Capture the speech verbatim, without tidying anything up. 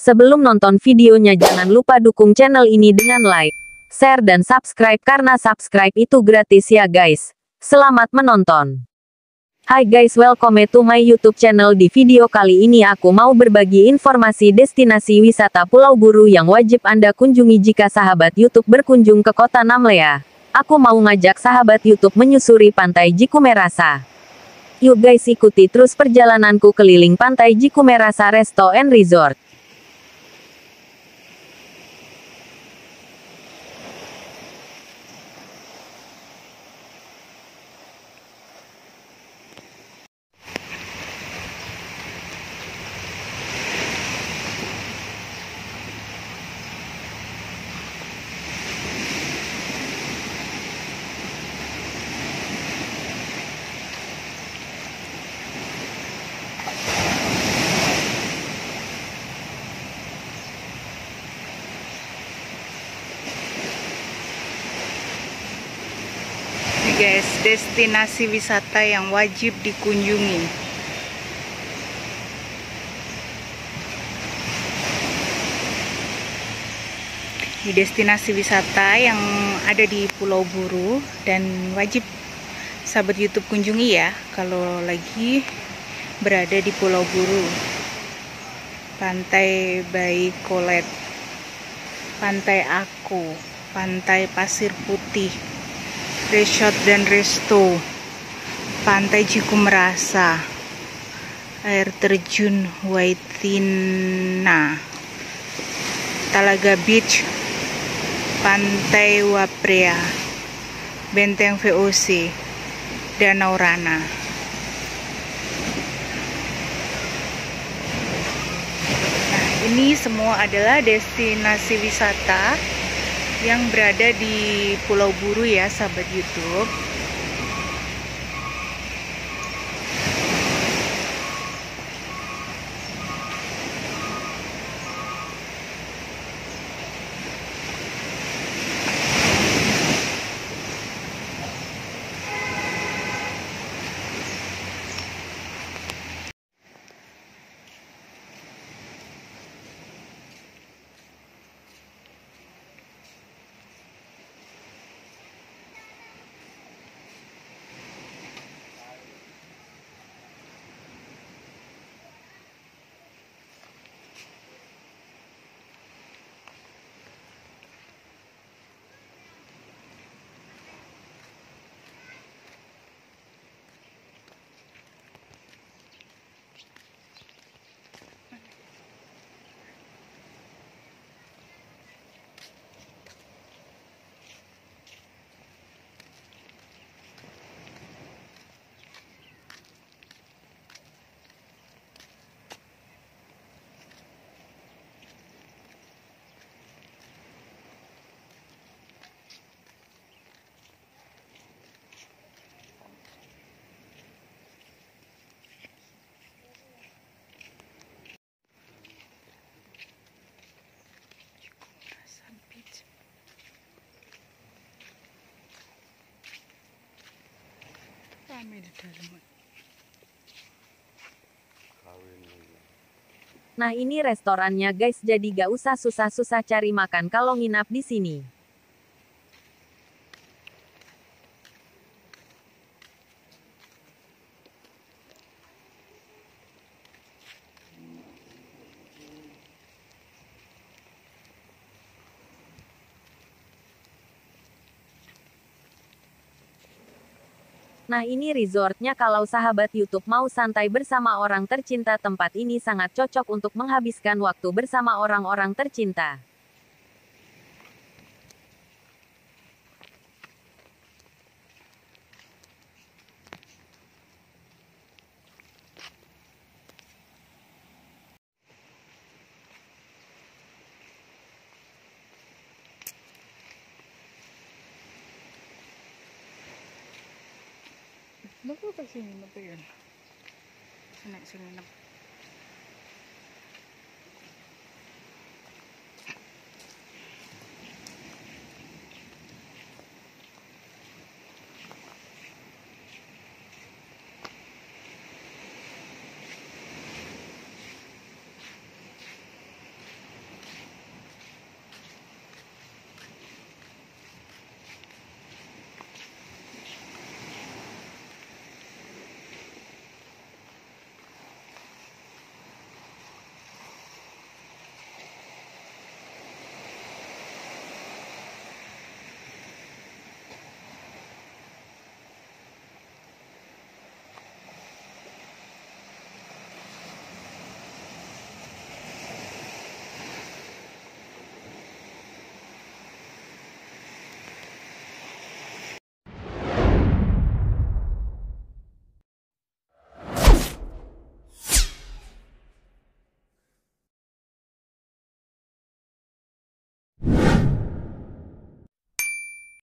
Sebelum nonton videonya jangan lupa dukung channel ini dengan like, share dan subscribe karena subscribe itu gratis ya guys. Selamat menonton. Hai guys, welcome to my YouTube channel. Di video kali ini aku mau berbagi informasi destinasi wisata Pulau Buru yang wajib Anda kunjungi jika sahabat YouTube berkunjung ke kota Namlea. Aku mau ngajak sahabat YouTube menyusuri pantai Jikumerasa. Yuk guys, ikuti terus perjalananku keliling pantai Jikumerasa Resto and Resort. Guys, destinasi wisata yang wajib dikunjungi. Di destinasi wisata yang ada di Pulau Buru dan wajib sahabat YouTube kunjungi ya kalau lagi berada di Pulau Buru. Pantai Baikolet, Pantai Aku, Pantai Pasir Putih, Resort dan Resto, Pantai Jikumerasa, Air Terjun Waitina, Talaga Beach, Pantai Waprea, Benteng V O C, Danau Rana. Nah, ini semua adalah destinasi wisata yang berada di Pulau Buru ya sahabat YouTube. Nah, ini restorannya guys, jadi gak usah susah-susah cari makan kalau nginap di sini. Nah, ini resortnya. Kalau sahabat YouTube mau santai bersama orang tercinta, tempat ini sangat cocok untuk menghabiskan waktu bersama orang-orang tercinta. Bagus ke sini, betul. Naik sini.